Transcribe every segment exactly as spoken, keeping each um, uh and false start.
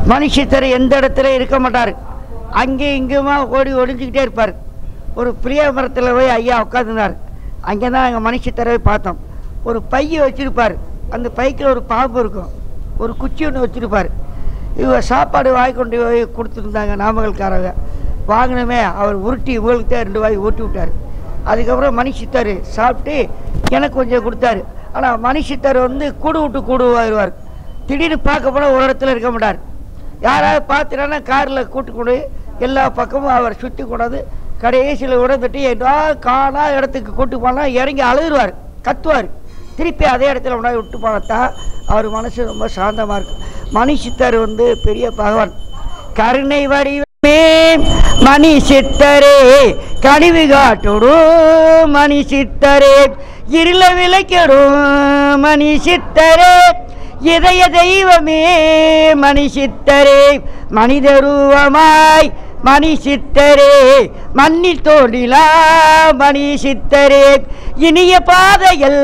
மனுஷத்தர் எந்த இடத்துல இருக்க மாட்டார், அங்கே இங்குமா ஓடி ஒளிஞ்சிக்கிட்டே இருப்பார். ஒரு பிரிய மரத்தில் போய் ஐயா உட்காந்துருந்தார். அங்கே தான் எங்கள் மனுஷத்தரை பார்த்தோம். ஒரு பையை வச்சுருப்பார், அந்த பைக்கில் ஒரு பாம்பு இருக்கும், ஒரு குச்சி ஒன்று வச்சுருப்பார். இவங்க சாப்பாடு வாங்கி கொண்டு போய் கொடுத்துருந்தாங்க நாமக்கல்காரங்க. வாங்கினமே அவர் உருட்டி இவங்களுக்கு தான் ரெண்டு வாய் ஊட்டி விட்டார். அதுக்கப்புறம் மனுஷத்தர் சாப்பிட்டு எனக்கு கொஞ்சம் கொடுத்தாரு. ஆனால் மனுஷத்தர் வந்து கூடு விட்டு கூடு வருவார். திடீர்னு பார்க்க போனால் ஒரு இடத்துல இருக்க மாட்டார். யாராவது பார்த்துட்டானா காரில் கூட்டு கொண்டு எல்லா பக்கமும் அவர் சுற்றி கூடாது. கடைசியில் உடந்துட்டு ஏதோ காணா இடத்துக்கு கூட்டு போனால் இறங்கி அழுதுருவார், கத்துவார். திருப்பி அதே இடத்துல உணவு விட்டு போனத்தா அவர் மனசு ரொம்ப சாந்தமாக இருக்கும். மணிசித்தர் வந்து பெரிய பகவான். கருணை வடிவமே மணிசித்தரே கனிவு காட்டுடும் மணிசித்தரே இருள விளக்கிடும் மணிசித்தரே இதய தெய்வமே மணிசித்தரே மனிதரூபமாய் மணிசித்தரே மண்ணில் தோன்றிலா மணிசித்தரே இனிய பாதையில்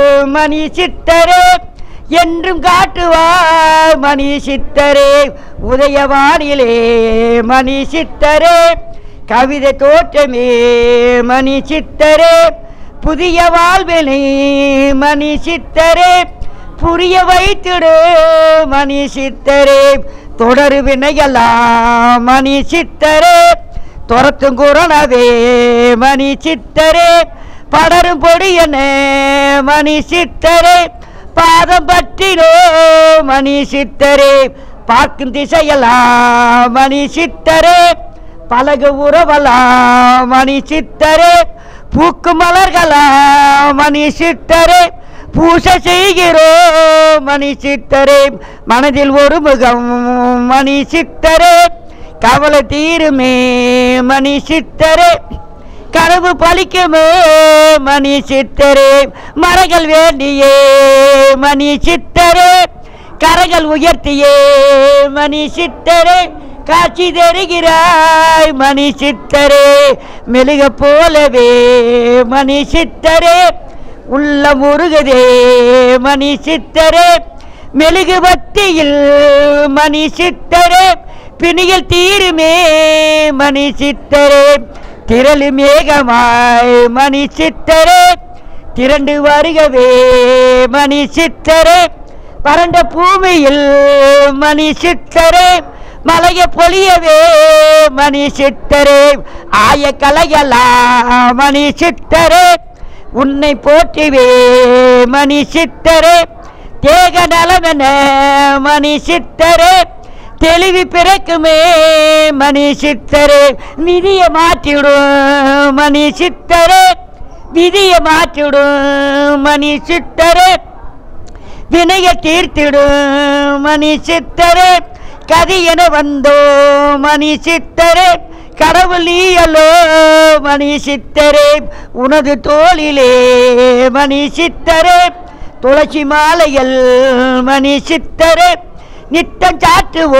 மணிசித்தரே என்றும் காட்டுவார் மணிசித்தரே உதயவானிலே மணிசித்தரே கவிதை தோற்றமே மணிசித்தரே புதிய வாழ்வினை மணிசித்தரே புரிய வைத்திடு மணிசித்தரே தொடரு வினையெல்லாம் மணிசித்தரே துரத்தும் குரணவே மணிசித்தரே படரும் பொடியன மணிசித்தரே பாதம் பற்றினோ மணிசித்தரே பார்க்கும் திசையெல்லாம் மணிசித்தரே பலகு உறவலாம் மணிசித்தரே பூக்கும் மலர்களாம் மணிசித்தரே பூசை செய்கிறோ மணிசித்தரே மனதில் ஒரு முகம் மணிசித்தரே கவலை தீருமே மணிசித்தரே கனவு பலிக்குமே மணிசித்தரே மரங்கள் வேண்டியே மணிசித்தரே கரங்கள் உயர்த்தியே மணிசித்தரே காட்சி தருகிறாய் மணிசித்தரே மெழுக போலவே மணிசித்தரே உள்ள முருகதே மணிசித்தரே மெழுகு பத்தியில் மணிசித்தரே பிணியில் தீருமே மணிசித்தரே திரளு மேகமாய் மணிசித்தரே திரண்டு வருகவே மணிசித்தரே பரண்ட பூமியில் மணிசித்தரே மலைய பொழியவே மணிசித்தரே ஆய கலையலா மணிசித்தரே உன்னை போற்றிவே மணிசித்தரே தேக நலமென மணிசித்தரே தெளிவு பிறக்குமே மணிசித்தரே விதிய மாற்றிவிடும் மணிசித்தரே விதிய மாற்றிவிடும் மணிசித்தரே வினைய தீர்த்திடும் மணிசித்தரே கதி என வந்தோ மணிசித்தரே கடவுள் நீயலோ மணிசித்தரே உனது தோளிலே மணிசித்தரே துளசி மாலைகள் மணிசித்தரே நித்தம் சாற்றுவோ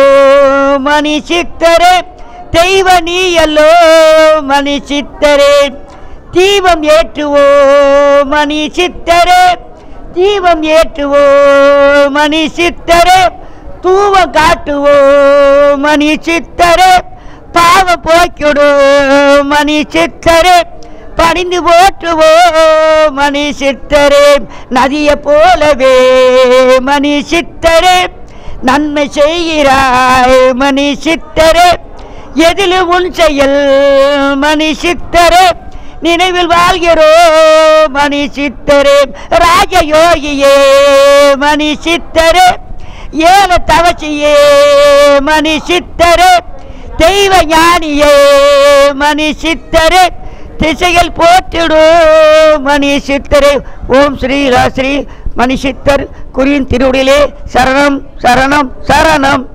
மணிசித்தரே தெய்வ நீயலோ மணிசித்தரே தீபம் ஏற்றுவோ மணிசித்தரே தீபம் ஏற்றுவோ மணிசித்தரே தூவம் காட்டுவோ மணிசித்தரே பாவ போக்கிடு மணிசித்தரே பணிந்து போற்றுவோ மணிசித்தரே நதிய போலவே மணிசித்தரே நன்மை செய்கிறாய் மணிசித்தரே எதிலும் உன் செயல் மணிசித்தரே நினைவில் வாழ்கிறோ மணிசித்தரே ராஜயோகியே மணிசித்தரே ஏல தவசியே மணிசித்தரே தெய்வ ஞானியே மணிசித்தரே திசைகள் போற்றிடும் மணிசித்தரே ஓம் ஸ்ரீ ராஸ்ரீ மணிசித்தர் குறியின் திருவுடியிலே சரணம் சரணம் சரணம்.